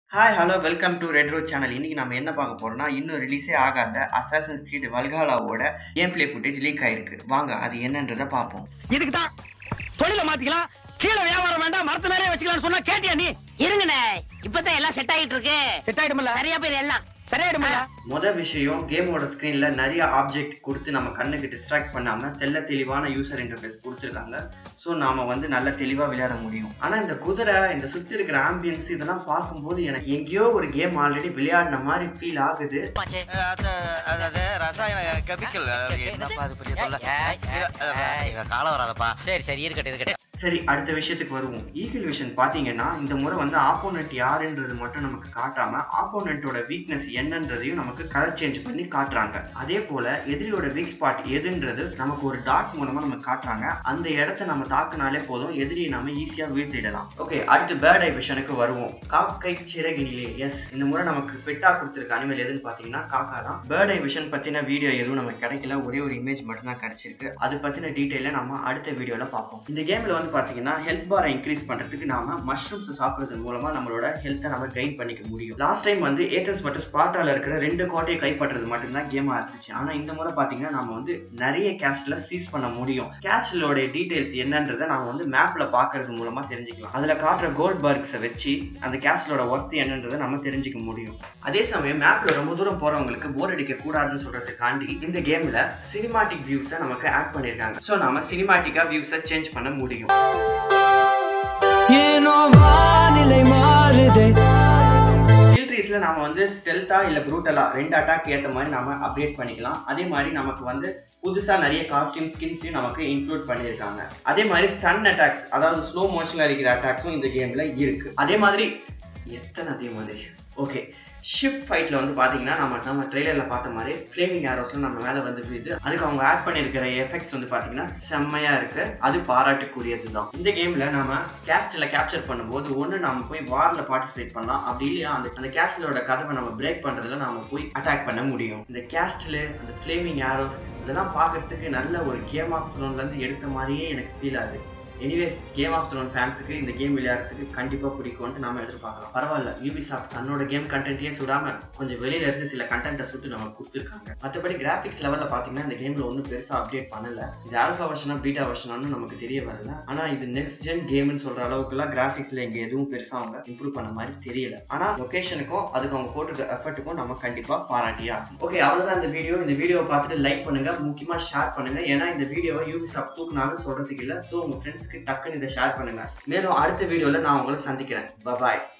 Hi hello welcome to red road channel. இன்னைக்கு நம்ம என்ன பார்க்க போறோம்னா இன்னும் ரிலீஸே ஆகாத அசாசின்ஸ் கிரீட் வல்ஹாலாவோட கேம் பிளே ஃபுட்டேஜ் லீக் ஆயிருக்கு. வாங்க அது என்னன்றதை பார்ப்போம். இதுக்கு தான் தொழில மாத்திக்கலாம், கீழே வியாபாரம் வேண்டாம், மரத்து மேலே வச்சுக்கலாம்னு சொன்னா கேட்டியா நீ? இருங்கண்ணே, இப்பதான் எல்லாம் செட் ஆகிட்டு இருக்கு. செட் ஆயிடும்ல, நிறைய பேர் எல்லாம் சரியாயிடும்ல. முதல் விஷயம், கேமோட ஸ்கிரீன்ல நிறைய ஆப்ஜெக்ட் கொடுத்து நம்ம கண்ணுக்கு டிஸ்ட்ராக்ட் பண்ணாம தெளிவான யூசர் இன்டர்ஃபேஸ் கொடுத்துருக்காங்க. ஸோ நாம நல்ல தெளிவா விளையாட முடியும். ஆனா இந்த குதிரை, இந்த சுத்தி இருக்கிற ஆம்பியன்ஸ் இதெல்லாம் பார்க்கும்போது எனக்கு எங்கேயோ ஒரு கேம் ஆல்ரெடி விளையாடின மாதிரி ஃபீல் ஆகுது. சரி, அடுத்த விஷயத்துக்கு வருவோம். ஈகிள் விஷன் பாத்தீங்கன்னா இந்த முறை ஆப்போனன்ட் யாருன்றது மட்டும் நமக்கு காட்டாம ஆப்போனன்ட்டோட வீக்னஸ் என்னன்றதையும் நமக்கு கலர் சேஞ்ச் பண்ணி காட்டுறாங்க. அதே போல எதிரியோட வீக் ஸ்பாட் எதுன்றது நமக்கு ஒரு டாட் மூலமா நமக்கு காட்டுறாங்க. அந்த இடத்த நம்ம தாக்குனாலே போதும், எதிரியை நாம ஈஸியா வீழ்த்திடலாம். ஓகே, அடுத்து பேர்ட் ஐ விஷனுக்கு வருவோம். காக்கை சிறகினிலே. எஸ், இந்த முறை நமக்கு பெட்டா கொடுத்திருக்க அனிமல் எதுன்னு பாத்தீங்கன்னா காக்கா தான். பேர்ட் ஐ விஷன் பத்தின வீடியோ எதுவும் நமக்கு கிடைக்கல, ஒரே ஒரு இமேஜ் மட்டும் தான் கிடைச்சிருக்கு. அது பத்தின டீடைல நம்ம அடுத்த வீடியோல பார்ப்போம். இந்த கேம்ல பாத்தீங்கன்னா ஹெல்த் பாரை இன்க்ரீஸ் பண்றதுக்கு நாம மஷ்ரூம்ஸ் சாப்பிடுறது மூலமா நம்மளோட ஹெல்த்தை நம்ம கெயின் பண்ணிக்க முடியும். லாஸ்ட் டைம் ஏதென்ஸ் மற்றும் ஸ்பார்ட்டால இருக்கிற 2 கோட்டையை கைப்பற்றது மட்டும்தான் கேமா இருந்துச்சு. ஆனா இந்த முறை பாத்தீங்கன்னா நம்ம நிறைய கேஸ்ட்ல சீஸ் பண்ண முடியும். கேஸ்ட்லோட டீடைல்ஸ் என்னன்றதை நாம மேப்ல பாக்குறது மூலமா தெரிஞ்சுக்கலாம். அதுல காட்டுற கோல்ட் பர்க்ஸை வச்சு அந்த கேஸ்ட்லோட ஒர்த் என்னன்றதை நம்ம தெரிஞ்சுக்க முடியும். அதே சமயம் மேப்ல ரொம்ப தூரம் போறவங்களுக்கு போர் அடிக்க கூடாதுன்னு சொல்றதுக்காண்டி இந்த கேம்ல சினிமாட்டிக் வியூஸை நமக்கு ஆட் பண்ணிருக்காங்க. சோ நம்ம சினிமாட்டிக்கா வியூஸை சேஞ்ச் பண்ண முடியும். ஹில்ட்ரீஸ்ல நாம ஸ்டெல்தா இல்ல ப்ரூட்டலா 2 அட்டாக் ஏத்த மாதிரி நாம அப்டேட் பண்ணிக்கலாம். அதே மாதிரி நமக்கு புதுசா நிறைய காஸ்டியூம் ஸ்கின்ஸையும் நமக்கு இன்க்ளூட் பண்ணிருக்காங்க. அதே மாதிரி ஸ்டன் அட்டாக்ஸ், அதாவது ஸ்லோ மோஷன்ல இருக்கிற அட்டாக்ஸும் இந்த கேம்ல இருக்கு. அதே மாதிரி ஓகே, ஷிப் ஃபைட்ல பாத்தீங்கன்னா நம்ம ட்ரெய்லர்ல பார்த்த மாதிரி ஃப்ளேமிங் ஆரோஸ்ல நம்ம மேல விழுது. அதுக்கு அவங்க ஆட் பண்ணிருக்கிற எஃபெக்ட்ஸ் பாத்தீங்கன்னா செம்மையா இருக்கு. அது பாராட்டுக்குரியது தான். இந்த கேம்ல நம்ம கேஸ்ட்ல கேப்சர் பண்ணும்போது ஒண்ணு நம்ம போய் வார்ல பார்ட்டிசிபேட் பண்ணலாம், அப்படி இல்லையா அந்த கேஸ்ட்லோட கதவை நம்ம பிரேக் பண்றதுல நாம போய் அட்டாக் பண்ண முடியும். இந்த கேஸ்ட்ல அந்த ஃப்ளேமிங் ஆரோஸ் இதெல்லாம் பாக்குறதுக்கு நல்ல ஒரு கேம் ஆஃப் த்ரோன்ல இருந்து எடுத்த மாதிரியே எனக்கு ஃபீல் ஆகுது. எனிவேஸ், கேம் ஆஃப் த்ரோன் ஃபேன்ஸுக்கு இந்த கேம் விளையாடுறதுக்கு கண்டிப்பா பிடிக்கும்னு நாம எதிர்பார்க்கலாம். பரவாயில்ல, யூபிசாஃப்ட் தன்னோட கேம் கண்டென்ட்டே சுடாம கொஞ்சம் வெளியில இருந்து சில கண்டென்ட்டை சுட்டு நமக்கு கொடுத்துருக்காங்க. மற்றபடி கிராபிக்ஸ் லெவல்ல பாத்தீங்கன்னா இந்த கேம்ல ஒன்றும் பெருசா அப்டேட் பண்ணல. இது ஆல்பா வெர்ஷனா பீட்டா வெர்ஷனான்னு நமக்கு தெரிய வரல. ஆனா இது நெக்ஸ்ட் ஜென் கேம்னு சொல்ற அளவுக்கு எல்லாம் கிராபிக்ஸ்ல இங்க எதுவும் பெருசா அவங்க இம்ப்ரூவ் பண்ண மாதிரி தெரியல. ஆனா லொகேஷனுக்கும் அதுக்கு அவங்க போட்டிருக்க எஃபர்ட்டுக்கும் நம்ம கண்டிப்பா பாராட்டியே ஆகும். ஓகே, அவ்வளவுதான் இந்த வீடியோ. இந்த வீடியோவை பார்த்துட்டு லைக் பண்ணுங்க, முக்கியமா ஷேர் பண்ணுங்க. ஏன்னா இந்த வீடியோவை யூபிசாஃப்ட் தூக்குனாலும் சொல்றதுக்கு இல்ல. சோ உங்க ஃப்ரெண்ட்ஸ் டக்குன்னு இதை ஷேர் பண்ணுங்க. மேலும் அடுத்த வீடியோல நான் உங்களை சந்திக்கிறேன். பாய்.